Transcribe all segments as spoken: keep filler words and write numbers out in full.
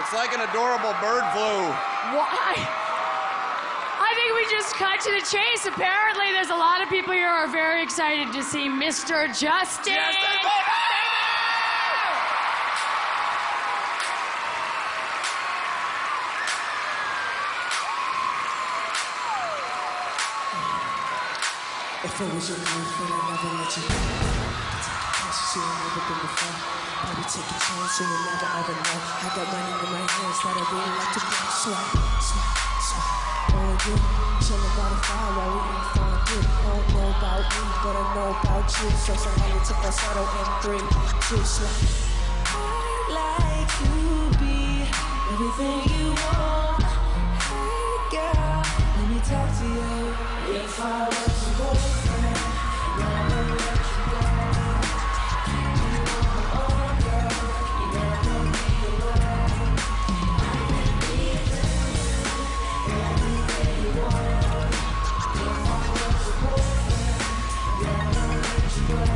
It's like an adorable bird flu. Why? I think we just cut to the chase. Apparently, there's a lot of people here who are very excited to see Mister Justin. Justin Bieber! If it was your boyfriend, I'd never let you go. Chances you ain't never been before. Baby, take a chance, you will never ever know. I got money in my hands that I really like to blow. Swag, swag, swag. On you, chillin' by the fire while we eat fondue. Don't know about me, but I know about you. So somebody took us out in three, two, swag. I'd like to be everything you want. Hey girl, let me talk to you. If I was your boyfriend, never let you go. Keep you on my own, girl. You never be alone. I can be a gentleman, anything you want. If I was your boyfriend, never let you go.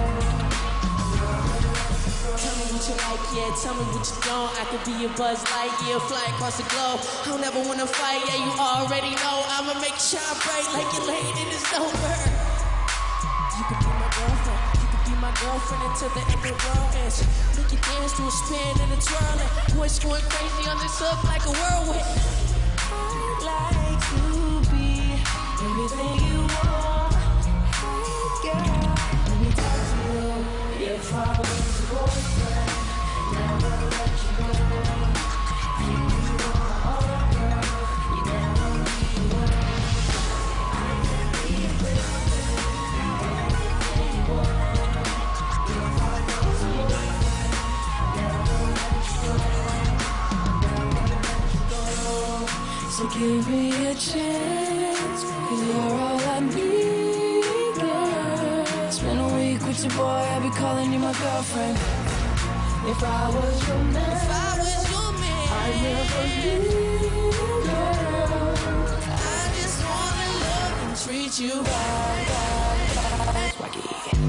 Tell me what you like, yeah, tell me what you don't. I could be your Buzz Lightyear, fly across the globe. I don't ever wanna fight, yeah, you already know. I'ma make it shine bright like you're laid in the snowbird. You could be my girlfriend, you could be my girlfriend until the end of the world ends. Make you dance to a spin and a twirling. Boys going crazy on this hook like a whirlwind. I'd like to be everything you want. Hey girl, let me talk to you. If I was your boyfriend, never let you go. Keep you on my own, girl. You never be alone. I can be a gentleman, anything you want. If I was your boyfriend, never let you go. Never let you go. So give me a chance, 'cause you're all I need, girl. Spend a week with your boy, I'll be calling you my girlfriend. If I was your man, if I was your man, I'd never leave, girl. I just wanna love and treat you right, right, right. Swaggy.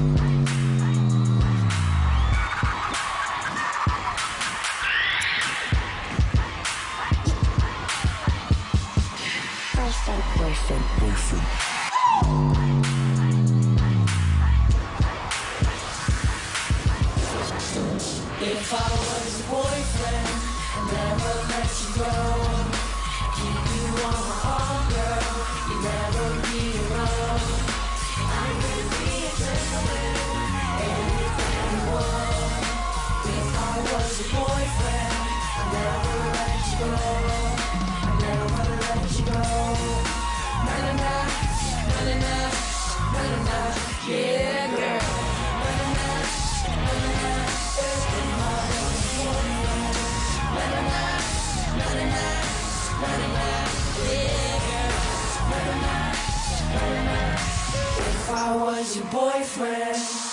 Boyfriend, boyfriend, boyfriend. If I was your boyfriend, I'd never let you go. Keep you on my arm, girl. You never be alone. I can be a gentleman, anything you want. If I was your boyfriend, I'd never let you go. I'd never let you go. Na na na, na na na, na na na, yeah, girl. Na na na, na na na. If I was your boyfriend.